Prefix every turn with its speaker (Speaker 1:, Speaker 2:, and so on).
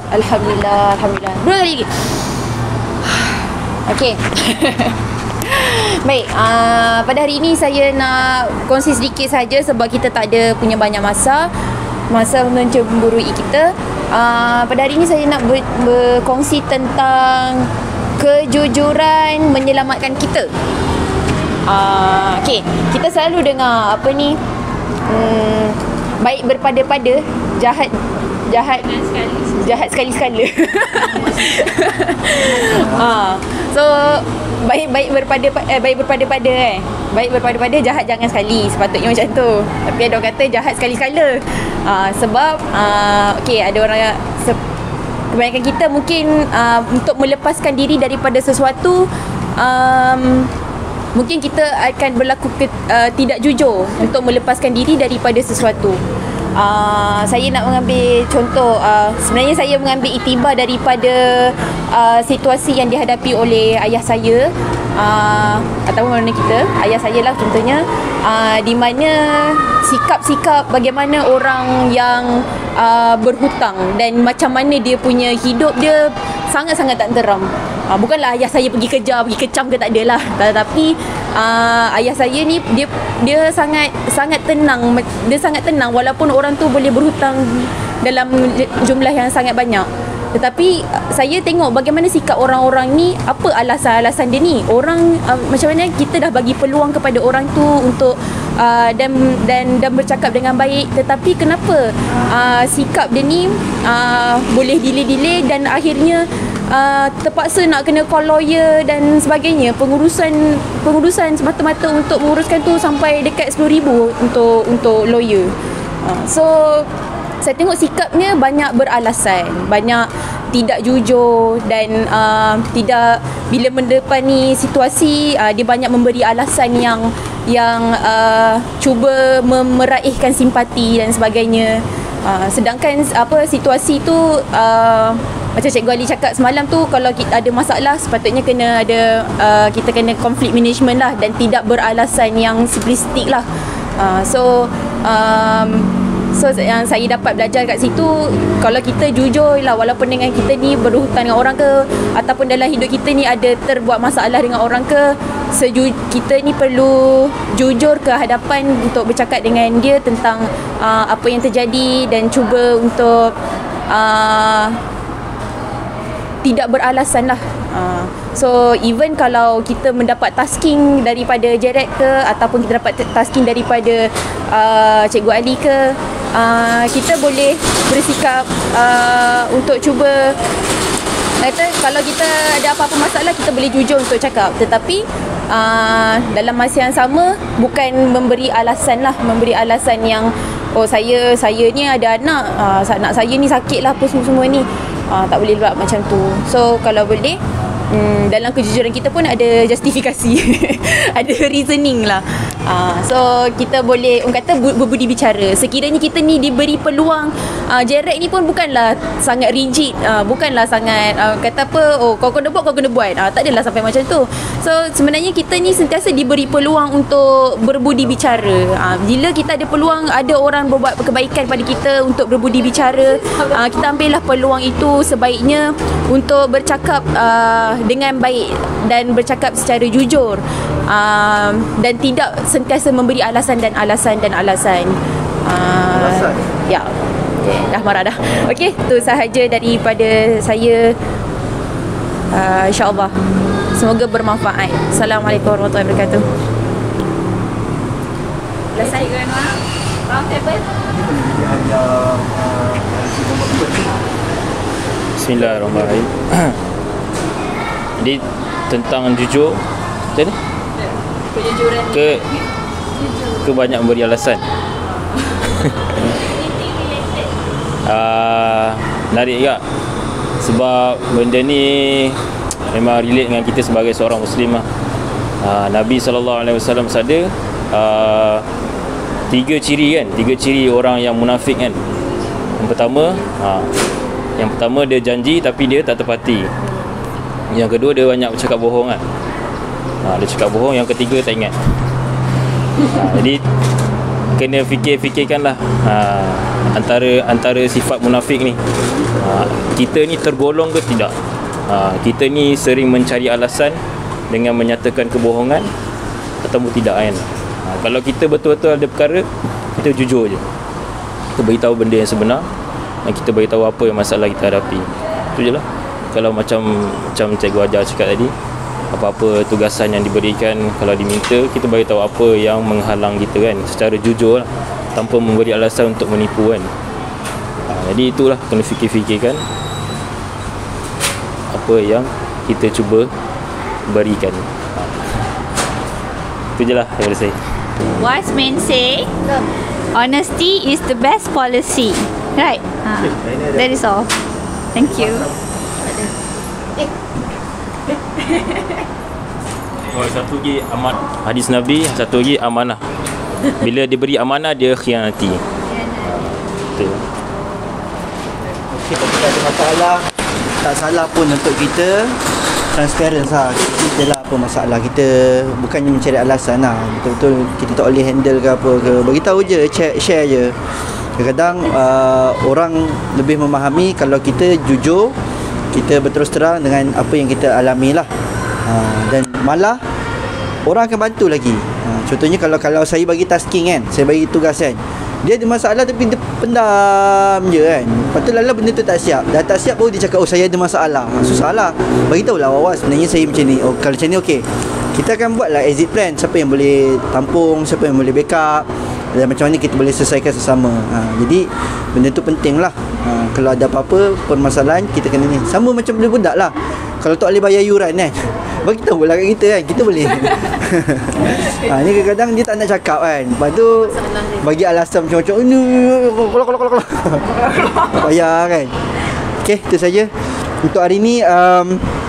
Speaker 1: Alhamdulillah, Alhamdulillah. Dua kali lagi. Okey. Baik, pada hari ini saya nak kongsi sedikit saja sebab kita tak ada punya banyak masa mencemburui kita. Pada hari ini saya nak berkongsi tentang kejujuran menyelamatkan kita. Okey, kita selalu dengar apa ni? Baik berpada-pada, jahat sekali-sekala. So baik berpada-pada baik berpada-pada, jahat jangan sekali. Sepatutnya macam tu. Tapi ada orang kata jahat sekali-sekala. Sebab okey, ada orang kebanyakan kita mungkin untuk melepaskan diri daripada sesuatu, mungkin kita akan berlaku tidak jujur untuk melepaskan diri daripada sesuatu. Saya nak mengambil contoh, sebenarnya saya mengambil iktibar daripada situasi yang dihadapi oleh ayah saya, ataupun mana kita, ayah saya lah contohnya, di mana sikap-sikap bagaimana orang yang berhutang dan macam mana dia punya hidup dia sangat-sangat tak teram. Bukanlah ayah saya pergi kejar, pergi kecam ke, tak adalah. Tetapi ayah saya ni dia sangat tenang. Dia sangat tenang walaupun orang tu boleh berhutang dalam jumlah yang sangat banyak. Tetapi saya tengok bagaimana sikap orang-orang ni, apa alasan-alasan dia ni. Orang macam mana kita dah bagi peluang kepada orang tu untuk dan bercakap dengan baik, tetapi kenapa sikap dia ni boleh delay dan akhirnya terpaksa nak kena call lawyer dan sebagainya. Pengurusan semata-mata untuk menguruskan tu sampai dekat 10,000 untuk lawyer. So saya tengok sikapnya banyak beralasan, banyak tidak jujur dan tidak, bila mendepani situasi dia banyak memberi alasan yang cuba meraihkan simpati dan sebagainya. Sedangkan situasi tu macam Cikgu Ali cakap semalam tu, kalau kita ada masalah sepatutnya kena ada kita kena conflict management lah, dan tidak beralasan yang simplistik lah. So yang saya dapat belajar kat situ, kalau kita jujur lah, walaupun dengan kita ni berhutang dengan orang ke, ataupun dalam hidup kita ni ada terbuat masalah dengan orang ke, kita ni perlu jujur ke hadapan untuk bercakap dengan dia tentang apa yang terjadi, dan cuba untuk tidak beralasan lah. So even kalau kita mendapat tasking daripada Jared ke, ataupun kita dapat tasking daripada Cikgu Ali ke, kita boleh bersikap untuk cuba kata, kalau kita ada apa-apa masalah, kita boleh jujur untuk cakap. Tetapi dalam masa yang sama, bukan memberi alasan yang saya ni ada anak, anak saya ni sakit lah, apa semua ni. Tak boleh buat macam tu. So kalau boleh, dalam kejujuran kita pun ada justifikasi. Ada reasoning lah. So kita boleh, orang kata, berbudi bicara. Sekiranya kita ni diberi peluang, Jared ni pun bukanlah sangat rigid, bukanlah sangat kata apa, kau kena buat, tak adalah sampai macam tu. So sebenarnya kita ni sentiasa diberi peluang untuk berbudi bicara. Bila kita ada peluang, ada orang berbuat kebaikan pada kita untuk berbudi bicara, kita ambillah peluang itu sebaiknya untuk bercakap dengan baik dan bercakap secara jujur, dan tidak sentiasa memberi alasan. Ya, okay, dah marah dah. Okey, tu sahaja daripada saya. InsyaAllah semoga bermanfaat. Assalamualaikum warahmatullahi wabarakatuh. Selesai ke Anwar? Round table.
Speaker 2: Bismillahirrahmanirrahim. Jadi tentang jujur, macam ni?
Speaker 1: Kejujuran
Speaker 2: ke banyak memberi alasan. Menarik juga, sebab benda ni memang relate dengan kita sebagai seorang Muslim lah. Nabi SAW bersabda, 3 ciri orang yang munafik kan. Yang pertama dia janji tapi dia tak tepati. Yang kedua dia banyak bercakap bohong kan. Dia cakap bohong. Yang ketiga tak ingat. Jadi kena fikirkanlah antara sifat munafik ni. Kita ni tergolong ke tidak? Kita ni sering mencari alasan dengan menyatakan kebohongan atau tidak kan? Kalau kita betul-betul ada perkara, kita jujur je. Kita beritahu benda yang sebenar dan kita beritahu apa yang masalah kita hadapi. Itu je lah. Kalau macam Cikgu Ajar cakap tadi, apa-apa tugasan yang diberikan, kalau diminta, kita beritahu apa yang menghalang kita kan, secara jujur lah, tanpa memberi alasan untuk menipu kan. Jadi itulah, kena fikir-fikirkan apa yang kita cuba berikan. Itu je lah daripada saya.
Speaker 3: Wise men say honesty is the best policy. Right? That is all. Thank you.
Speaker 2: Satu lagi hadis Nabi, satu lagi amanah. Bila diberi amanah, dia khianati. Betul.
Speaker 4: Okey, kalau kita ada masalah, tak salah pun untuk kita transparent lah. Kita lah apa masalah kita, bukannya mencari alasan lah. Betul-betul kita tak boleh handle ke apa ke, beritahu je, share je. Kadang-kadang orang lebih memahami kalau kita jujur, kita berterus terang dengan apa yang kita alami lah. Dan malah orang akan bantu lagi. Contohnya kalau saya bagi tasking kan, saya bagi tugas kan, dia ada masalah tapi dia pendam je kan. Lepas tu lala benda tu tak siap. Dah tak siap baru dia cakap, oh saya ada masalah. Susah lah. Beritahu lah awak sebenarnya saya macam ni. Oh kalau macam ni okey, kita akan buat lah exit plan. Siapa yang boleh tampung, siapa yang boleh backup, dan macam mana kita boleh selesaikan sesama. Jadi benda tu penting lah. Kalau ada apa-apa permasalahan, kita kena ni. Sama macam budak-budak lah. Kalau tak boleh bayar yuran kan, bagi tahu lah kat kita kan, kita boleh. Ni kadang-kadang dia tak nak cakap kan. Lepas tu bagi alasan macam-macam, ini bayar kan. Okey, itu saja untuk hari ni.